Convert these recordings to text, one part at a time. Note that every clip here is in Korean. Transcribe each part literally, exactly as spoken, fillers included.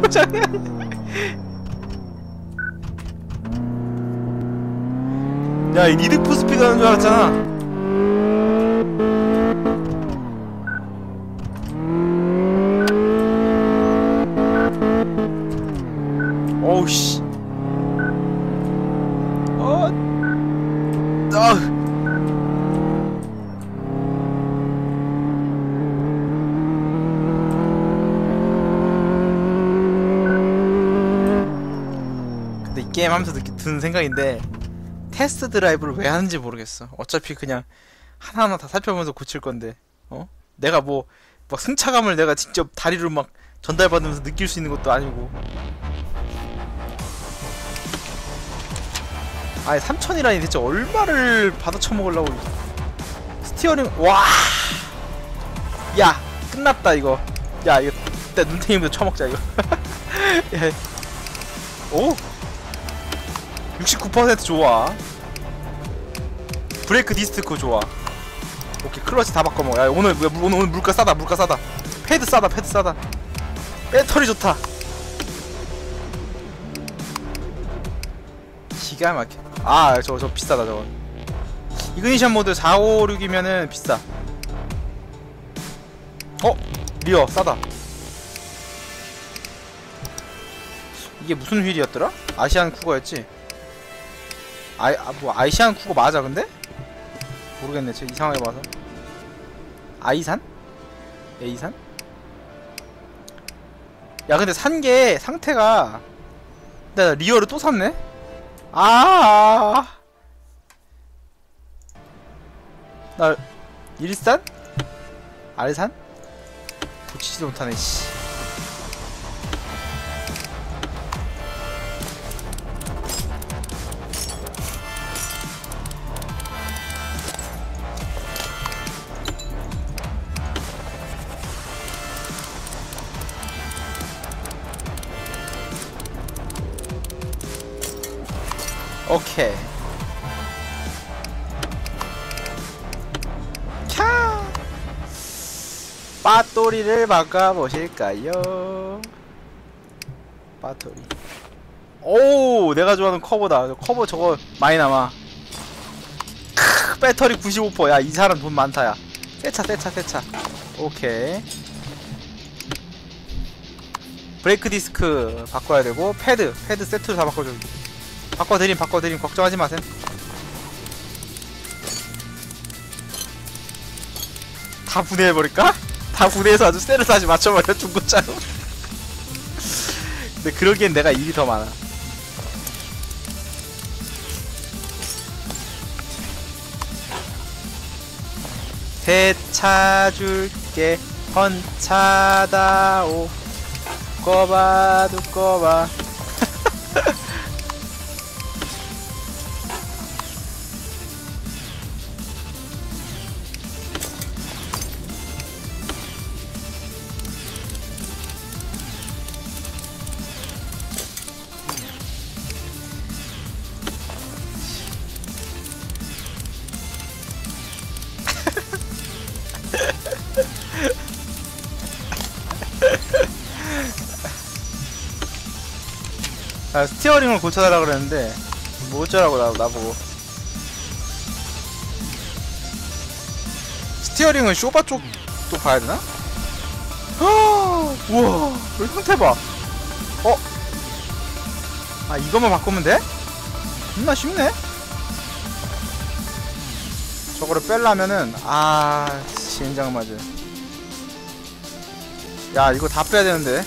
장난. 야, 이 리드프 스피드 하는 줄 알았잖아. 어우 씨. 어. 아. 근데 이 게임 하면서 느끼, 드는 생각인데 테스트 드라이브를 왜 하는지 모르겠어. 어차피 그냥 하나하나 다 살펴보면서 고칠 건데, 어? 내가 뭐 막 승차감을 내가 직접 다리로 막 전달받으면서 느낄 수 있는 것도 아니고. 아니 삼천이라니 대체 얼마를 받아 처먹으려고. 스티어링. 와. 야 끝났다 이거. 야 이거 일단 눈탱이부터 처먹자 이거. 야. 오 육십구 퍼센트 좋아. 브레이크 디스크 좋아. 오케이 클러치 다 바꿔먹어. 야 오늘 오늘, 오늘 물가 싸다. 물가 싸다. 패드 싸다. 패드 싸다. 배터리 좋다. 기가 막혀. 아 저거 저 비싸다 저거. 이그니션 모드 사오육이면은 비싸. 어? 리어 싸다. 이게 무슨 휠이었더라? 아시안 쿠거였지? 아이, 아, 뭐 아시안 쿠거 맞아 근데? 모르겠네. 저 이상하게 봐서. 아이산? 에이산? 야 근데 산게 상태가. 나 리어를 또 샀네? 아. 나 일산? 알산? 고치지도 못하네 씨. 오케이. 캬. 빠또리를 바꿔보실까요? 빠또리. 오, 내가 좋아하는 커버다. 커버 저거 많이 남아. 크, 배터리 구십오 퍼센트. 야, 이 사람 돈 많다, 야. 새차, 새차, 새차. 오케이. 브레이크 디스크 바꿔야 되고, 패드, 패드 세트로 다 바꿔줘. 바꿔드림, 바꿔드림. 걱정하지 마셈. 다 분해해버릴까? 다 분해해서 아주 셀을 다시 맞춰버려, 중고차로. 근데 그러기엔 내가 일이 더 많아. 세차 줄게, 헌차다오. 두꺼봐, 두꺼봐. 아, 스티어링을 고쳐달라 그랬는데 뭐 어쩌라고 나, 나보고. 스티어링은 쇼바 쪽도 봐야되나? 우와 왜 상태 봐. 어? 아 이것만 바꾸면 돼? 겁나 쉽네? 저거를 빼려면은 아 진작 맞아. 야 이거 다 빼야되는데.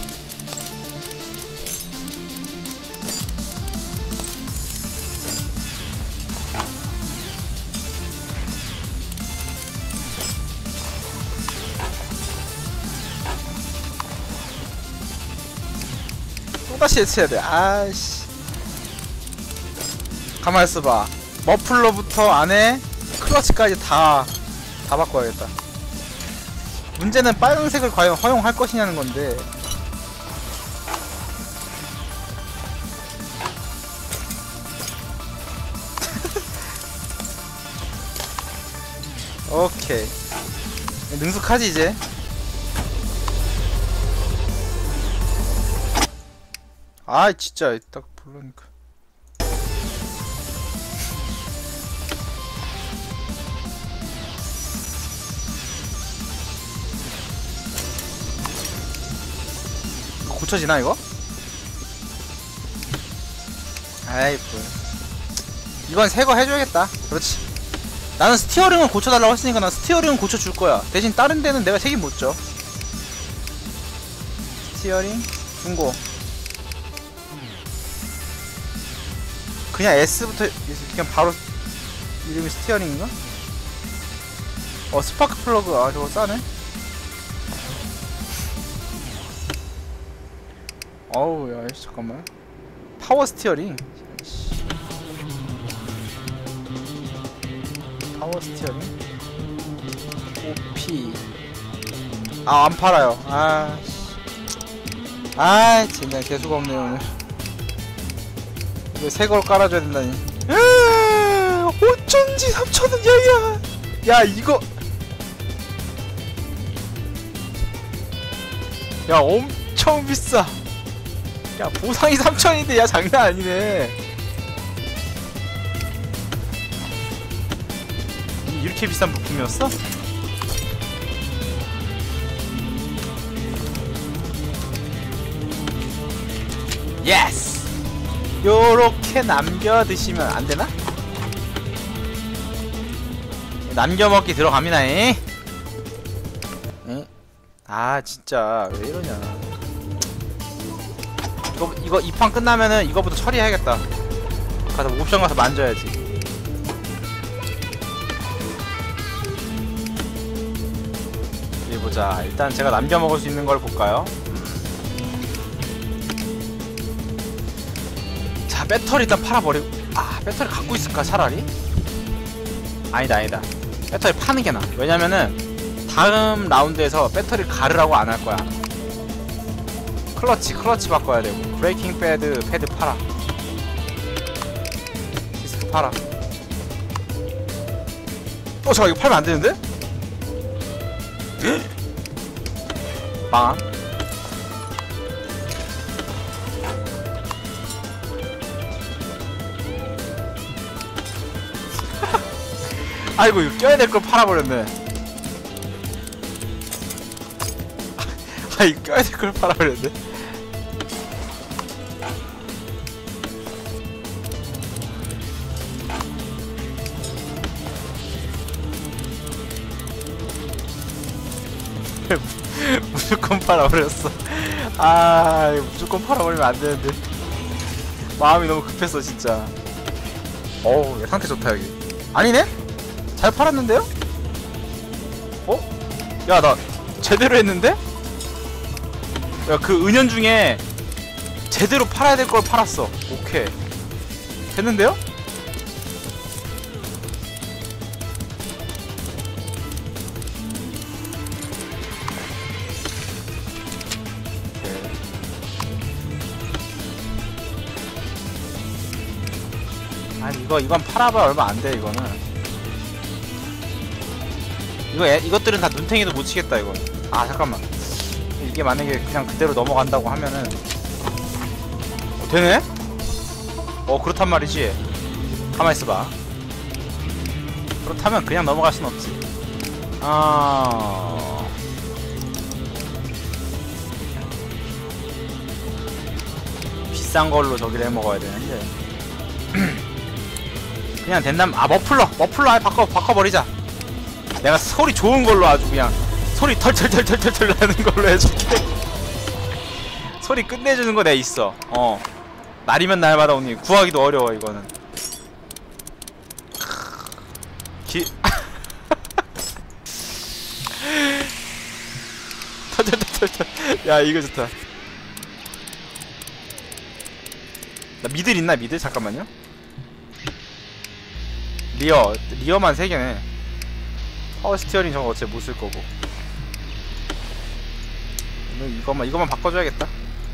또다시 해체해야돼. 아이씨 가만히 있어봐. 머플러부터 안에 클러치까지 다 다 바꿔야겠다. 문제는 빨간색을 과연 허용할 것이냐는 건데. 오케이 능숙하지 이제. 아 진짜 딱 부르니까. 이거 고쳐지나 이거? 아이 뭐 이건 새거 해줘야겠다. 그렇지. 나는 스티어링은 고쳐달라고 했으니까 난 스티어링은 고쳐줄 거야. 대신 다른 데는 내가 책임 못 져. 스티어링 중고. 그냥 S부터 그냥 바로 이름이 스티어링인가? 어 스파크 플러그. 아 저거 싸네. 어우 야 잠깐만. 파워 스티어링. 파워 스티어링 오피. 아 안 팔아요. 아 아 진짜 개수가 없네 오늘. 이거 새 걸 깔아줘야 된다니. 어쩐지 삼천원 야야. 야 이거 야 엄청 비싸. 야 보상이 삼천인데 야 장난 아니네. 이렇게 비싼 부품이었어? 예스! 요렇게 남겨 드시면 안 되나? 남겨 먹기 들어갑니다. 에? 에? 아 진짜 왜 이러냐. 이거 이거 이 판 끝나면은 이거부터 처리해야겠다. 가서 옵션 가서 만져야지. 어디 보자. 일단 제가 남겨 먹을 수 있는 걸 볼까요? 자, 배터리 일단 팔아버리고. 아, 배터리 갖고 있을까 차라리? 아니다 아니다. 배터리 파는 게 나아. 왜냐면은 다음 라운드에서 배터리 가르라고 안 할 거야. 클러치 클러치 바꿔야 되고. 브레이킹 패드 패드 팔아. 디스크 팔아. 어 잠깐 이거 팔면 안 되는데? 망함. 아이고 이거 껴야 될 걸 팔아버렸네. 아 이거 껴야 될 걸 팔아버렸네. 무조건 팔아버렸어. 아 무조건 팔아버리면 안 되는데. 마음이 너무 급했어 진짜. 어우 상태 좋다 여기. 아니네? 잘 팔았는데요? 어? 야 나 제대로 했는데? 야 그 은연중에 제대로 팔아야 될 걸 팔았어. 오케이 됐는데요? 아니 이거 이건 팔아봐야 얼마 안 돼 이거는. 이거 애, 이것들은 다 눈탱이도 못 치겠다 이거. 아 잠깐만. 이게 만약에 그냥 그대로 넘어간다고 하면은 어, 되네? 어 그렇단 말이지. 가만 있어봐. 그렇다면 그냥 넘어갈 순 없지. 아 비싼 걸로 저기를 해 먹어야 되는데. 그냥 된다면 아 머플러 머플러 아예 바꿔 바꿔버리자. 내가 소리 좋은 걸로 아주 그냥 소리 털털털털털털 나는 걸로 해줄게. 소리 끝내주는 거 내 있어. 어 날이면 날마다 오니 구하기도 어려워 이거는. 기 털털털털. 야 이거 좋다. 나 미들 있나 미들? 잠깐만요. 리어 리어만 세 개네. 파워 스티어링 저거 어차피 못 쓸 거고. 이거만 이거만 바꿔줘야겠다.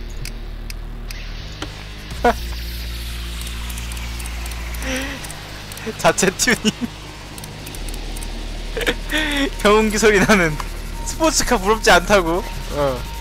자체 튜닝. 경운기 소리 나는 스포츠카 부럽지 않다고. 어.